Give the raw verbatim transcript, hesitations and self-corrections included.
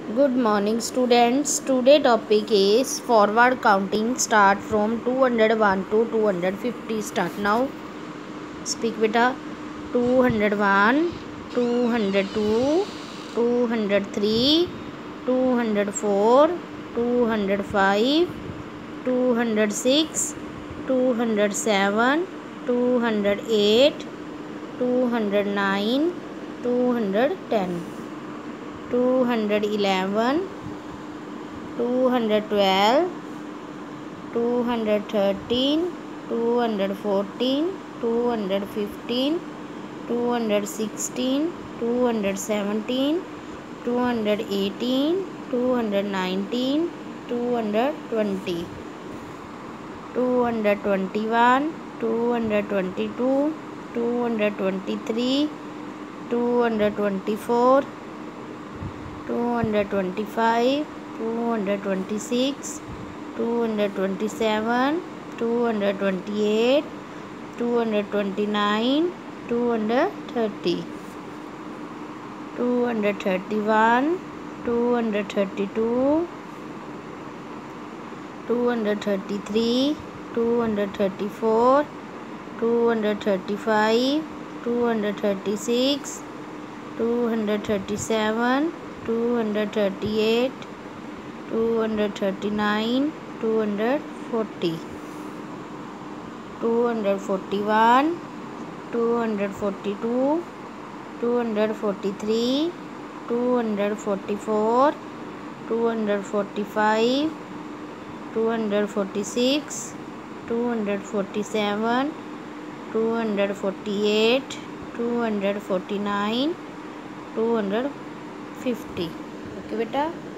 Good morning students. Today topic is forward counting. Start from two hundred one to two hundred fifty. Start now. Speak beta. two hundred one, two hundred two, two hundred three, two hundred four, two hundred five, two hundred six, two hundred seven, two hundred eight, two hundred nine, two hundred ten. two hundred eleven, two hundred twelve, two hundred thirteen, two hundred fourteen, two hundred fifteen, two hundred sixteen, two hundred seventeen, two hundred eighteen, two hundred nineteen, two hundred twenty, two hundred twenty-one, two hundred twenty-two, two hundred twenty-three, two hundred twenty-four, two hundred twenty-five, two hundred twenty-six, two hundred twenty-seven, two hundred twenty-eight, two hundred twenty-nine, two hundred thirty, two hundred thirty-one, two hundred thirty-two, two hundred thirty-three, two hundred thirty-four, two hundred thirty-five, two hundred thirty-six, two hundred thirty-seven, two hundred thirty-eight, two hundred thirty-nine, two hundred forty, two hundred forty-one, two hundred forty-two, two hundred forty-three, two hundred forty-four, two hundred forty-five, two hundred forty-six, two hundred forty-seven, two hundred forty-eight, two hundred forty-nine, two hundred fifty. Okay beta.